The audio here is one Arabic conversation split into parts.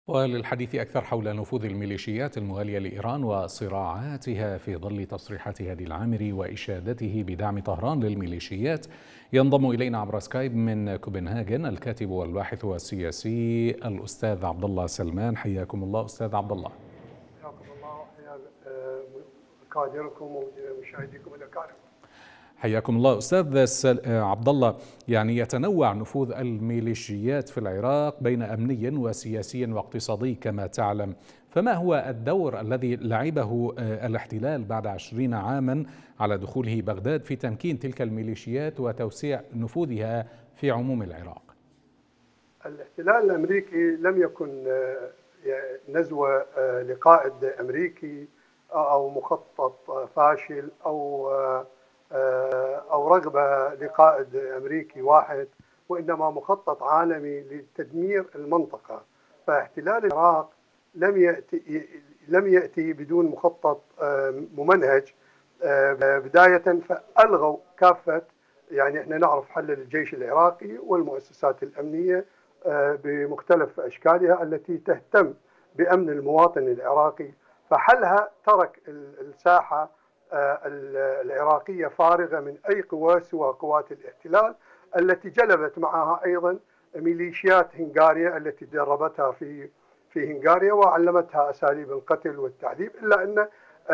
وللحديث أكثر حول نفوذ الميليشيات الموالية لإيران وصراعاتها في ظل تصريحات هادي العامري وإشادته بدعم طهران للميليشيات، ينضم إلينا عبر سكايب من كوبنهاجن الكاتب والباحث والسياسي الأستاذ عبد الله سلمان. حياكم الله أستاذ عبد الله. حياكم الله وحيا كادركم ومشاهديكم الأكارم. حياكم الله أستاذ عبد الله، يعني يتنوع نفوذ الميليشيات في العراق بين أمني وسياسي واقتصادي كما تعلم، فما هو الدور الذي لعبه الاحتلال بعد 20 عاما على دخوله بغداد في تمكين تلك الميليشيات وتوسيع نفوذها في عموم العراق؟ الاحتلال الأمريكي لم يكن نزوة لقائد أمريكي أو مخطط فاشل أو رغبة لقائد أمريكي واحد، وإنما مخطط عالمي لتدمير المنطقة. فاحتلال العراق لم يأتي بدون مخطط ممنهج. بداية فألغوا كافة، يعني احنا نعرف حل الجيش العراقي والمؤسسات الأمنية بمختلف أشكالها التي تهتم بأمن المواطن العراقي، فحلها ترك الساحة العراقية فارغة من أي قوى سوى قوات الاحتلال التي جلبت معها أيضا ميليشيات هنغاريا التي دربتها في هنغاريا وعلمتها أساليب القتل والتعذيب، إلا أن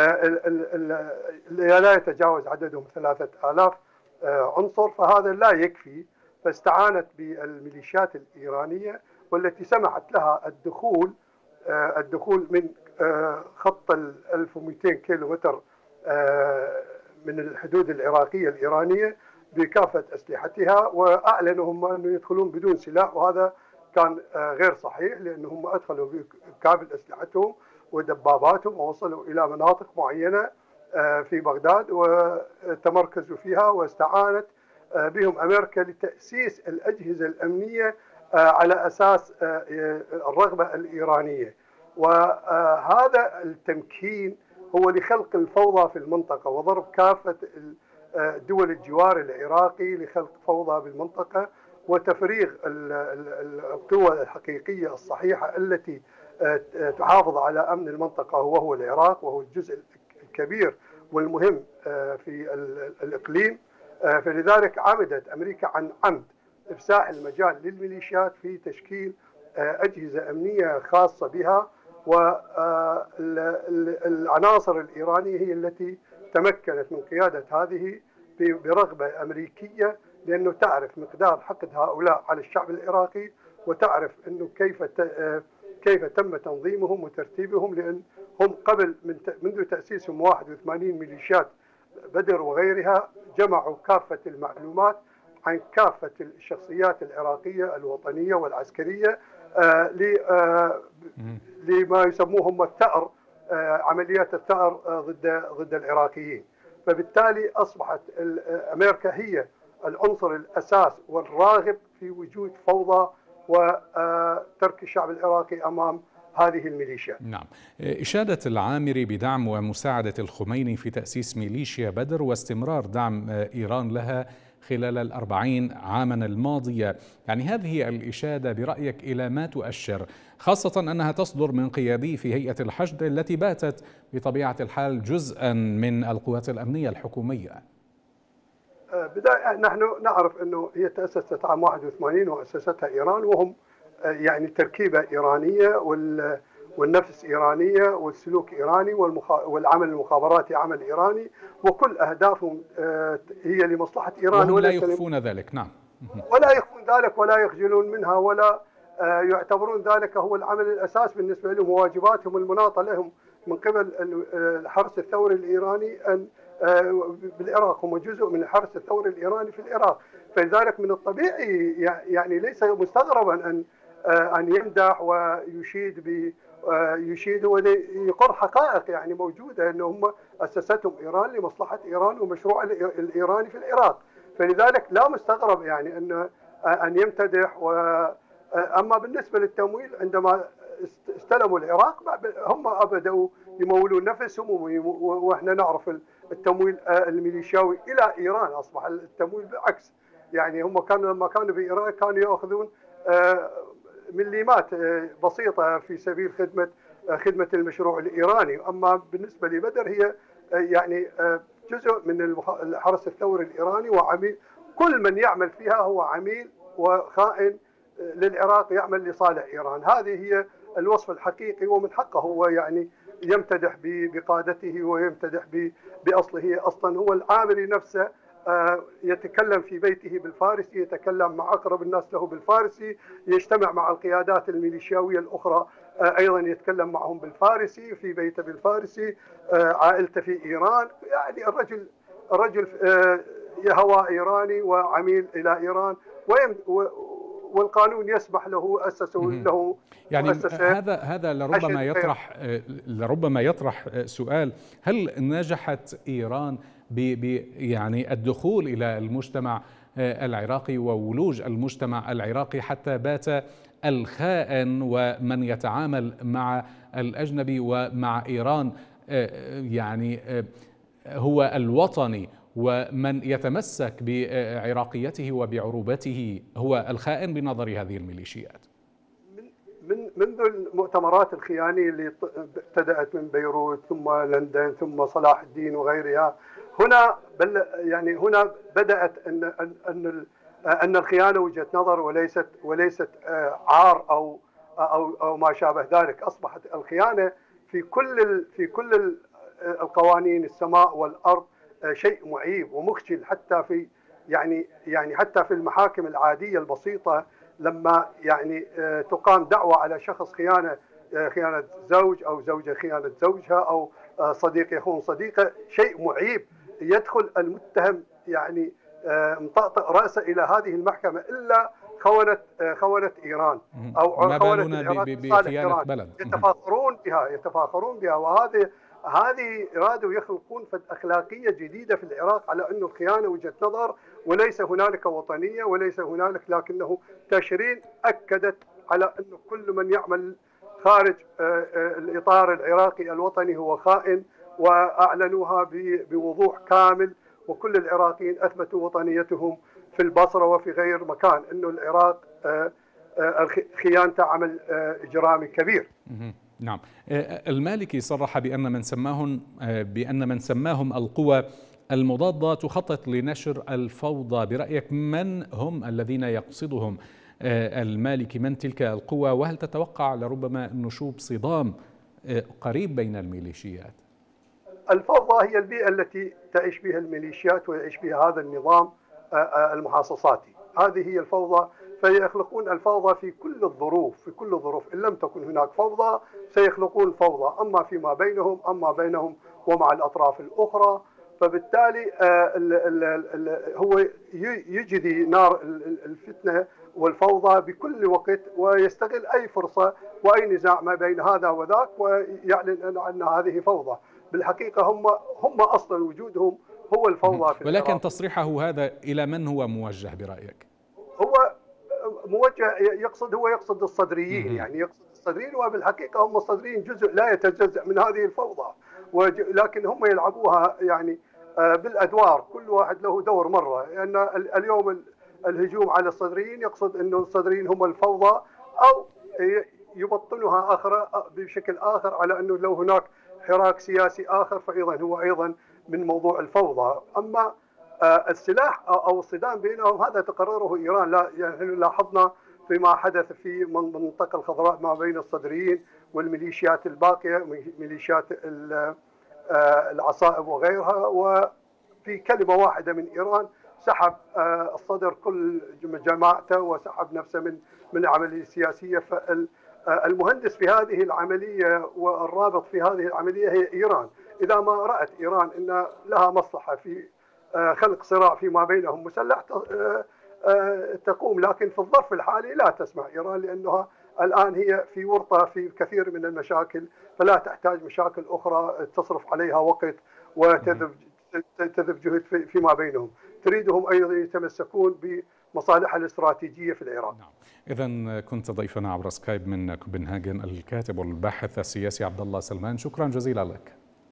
لا يتجاوز عددهم 3000 عنصر، فهذا لا يكفي. فاستعانت بالميليشيات الإيرانية والتي سمحت لها الدخول من خط 1200 كيلومتر من الحدود العراقية الإيرانية بكافة أسلحتها، وأعلنوا هم أنه يدخلون بدون سلاح، وهذا كان غير صحيح، لأنهم أدخلوا بكامل أسلحتهم ودباباتهم ووصلوا إلى مناطق معينة في بغداد وتمركزوا فيها، واستعانت بهم أمريكا لتأسيس الأجهزة الأمنية على أساس الرغبة الإيرانية. وهذا التمكين هو لخلق الفوضى في المنطقة وضرب كافة دول الجوار العراقي لخلق فوضى بالمنطقة وتفريغ القوى الحقيقية الصحيحة التي تحافظ على أمن المنطقة وهو العراق، وهو الجزء الكبير والمهم في الإقليم. فلذلك عمدت أمريكا عن عمد إفساح المجال للميليشيات في تشكيل أجهزة أمنية خاصة بها، والعناصر الإيرانية هي التي تمكنت من قيادة هذه برغبة أمريكية، لأنه تعرف مقدار حقد هؤلاء على الشعب العراقي، وتعرف أنه كيف تم تنظيمهم وترتيبهم، لأن هم قبل منذ تأسيسهم 81 ميليشيات بدر وغيرها جمعوا كافة المعلومات عن كافة الشخصيات العراقية الوطنية والعسكرية لما يسموهم الثأر، عمليات الثأر ضد العراقيين. فبالتالي أصبحت أمريكا هي العنصر الأساس والراغب في وجود فوضى وترك الشعب العراقي أمام هذه الميليشيا. نعم، إشادة العامري بدعم ومساعدة الخميني في تأسيس ميليشيا بدر واستمرار دعم إيران لها خلال 40 عاما الماضية، يعني هذه الإشادة برأيك إلى ما تؤشر، خاصة أنها تصدر من قيادي في هيئة الحشد التي باتت بطبيعة الحال جزءا من القوات الأمنية الحكومية؟ بداية نحن نعرف أنه هي تأسست عام 81 وأسستها إيران، وهم يعني تركيبة إيرانية والنفس إيرانية والسلوك إيراني والعمل المخابراتي عمل إيراني، وكل أهدافهم هي لمصلحة إيران، وهم لا يخفون ذلك. نعم، ولا يخفون ذلك ولا يخجلون منها، ولا يعتبرون ذلك هو العمل الأساس بالنسبة لهم وواجباتهم المناطة لهم من قبل الحرس الثوري الإيراني أن بالعراق، هم جزء من الحرس الثوري الإيراني في العراق. فلذلك من الطبيعي يعني ليس مستغربا أن يمدح ويشيد ويقر حقائق يعني موجودة، أن هم أسستهم إيران لمصلحة إيران ومشروع الإيراني في العراق. فلذلك لا مستغرب يعني أن يمتدح. أما بالنسبة للتمويل، عندما استلموا العراق هم بدأوا يمولون نفسهم، وإحنا نعرف التمويل الميليشياوي إلى إيران أصبح التمويل بالعكس. يعني هم لما كانوا في إيران كانوا يأخذون مليمات بسيطة في سبيل خدمة المشروع الإيراني. أما بالنسبة لبدر هي يعني جزء من الحرس الثوري الإيراني، وعميل كل من يعمل فيها هو عميل وخائن للعراق يعمل لصالح إيران. هذه هي الوصف الحقيقي، ومن حقه هو يعني يمتدح بقادته ويمتدح بأصله. أصلا هو العامري نفسه يتكلم في بيته بالفارسي، يتكلم مع أقرب الناس له بالفارسي، يجتمع مع القيادات الميليشياوية الأخرى أيضا يتكلم معهم بالفارسي، في بيته بالفارسي، عائلته في إيران. يعني الرجل هو إيراني وعميل إلى إيران، والقانون يسمح له، أسسه له يعني مؤسسة. هذا لربما يطرح سؤال: هل نجحت إيران يعني الدخول إلى المجتمع العراقي وولوج المجتمع العراقي حتى بات الخائن ومن يتعامل مع الأجنبي ومع إيران يعني هو الوطني، ومن يتمسك بعراقيته وبعروبته هو الخائن بنظر هذه الميليشيات؟ منذ المؤتمرات الخيانية اللي ابتدأت من بيروت ثم لندن ثم صلاح الدين وغيرها، هنا بدأت أن الخيانة وجهة نظر وليست عار أو ما شابه ذلك. أصبحت الخيانة في كل القوانين، السماء والأرض، شيء معيب ومخجل، حتى حتى في المحاكم العادية البسيطة، لما تقام دعوة على شخص خيانة زوج أو زوجة خيانة زوجها أو صديق يخون صديقه، شيء معيب. يدخل المتهم مطأطئ رأسه إلى هذه المحكمة، إلا خونة إيران أو ما خونة بالنا العراق بخيانة بلد. يتفاخرون بها. هذه أرادوا يخلقون أخلاقية جديدة في العراق، على أن الخيانة وجهة نظر وليس هنالك وطنية وليس هنالك، لكنه تشرين أكدت على أن كل من يعمل خارج الإطار العراقي الوطني هو خائن، وأعلنوها بوضوح كامل. وكل العراقيين أثبتوا وطنيتهم في البصرة وفي غير مكان، أنه العراق خيانته عمل إجرامي كبير. نعم. المالكي صرح بأن من سماهم القوى المضادة تخطط لنشر الفوضى. برأيك من هم الذين يقصدهم المالكي؟ من تلك القوى؟ وهل تتوقع لربما نشوب صدام قريب بين الميليشيات؟ الفوضى هي البيئة التي تعيش بها الميليشيات ويعيش بها هذا النظام المحاصصاتي. هذه هي الفوضى، فيخلقون الفوضى في كل الظروف. إن لم تكن هناك فوضى سيخلقون فوضى، أما فيما بينهم، أما بينهم ومع الأطراف الأخرى. فبالتالي هو يجدي نار الفتنة والفوضى بكل وقت، ويستغل أي فرصة وأي نزاع ما بين هذا وذاك، ويعلن أن هذه فوضى. بالحقيقة هم أصلا وجودهم هو الفوضى في ولكن العراق. تصريحه هذا إلى من هو موجه برأيك؟ هو موجه، يقصد الصدريين، يقصد الصدريين، وبالحقيقة هم الصدريين جزء لا يتجزأ من هذه الفوضى، لكن هم يلعبوها بالأدوار، كل واحد له دور مرة. لأن اليوم الهجوم على الصدريين يقصد أنه الصدريين هم الفوضى، أو يبطنها بشكل آخر على أنه لو هناك حراك سياسي آخر فأيضا هو من موضوع الفوضى. أما السلاح أو الصدام بينهم هذا تقرره إيران. لاحظنا فيما حدث في المنطقة الخضراء ما بين الصدريين والميليشيات الباقية، ميليشيات العصائب وغيرها، وفي كلمة واحدة من إيران سحب الصدر كل جماعته وسحب نفسه من العملية السياسية. فالمهندس في هذه العملية والرابط في هذه العملية هي إيران. إذا ما رأت إيران أن لها مصلحة في خلق صراع فيما بينهم مسلح تقوم، لكن في الظرف الحالي لا تسمع إيران، لأنها الآن هي في ورطة في كثير من المشاكل، فلا تحتاج مشاكل أخرى تصرف عليها وقت وتذب جهد فيما بينهم. تريدهم أيضا يتمسكون بمصالحها الاستراتيجية في العراق. نعم. إذن كنت ضيفنا عبر سكايب من كوبنهاجن الكاتب والباحث السياسي عبد الله سلمان، شكرا جزيلا لك.